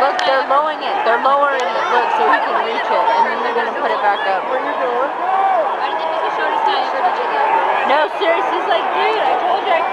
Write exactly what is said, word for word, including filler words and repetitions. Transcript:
Look, they're lowering it. They're lowering it. Look, so he can reach it, and then they're gonna put it back up. Where you going? No, seriously, he's like, dude, I told you I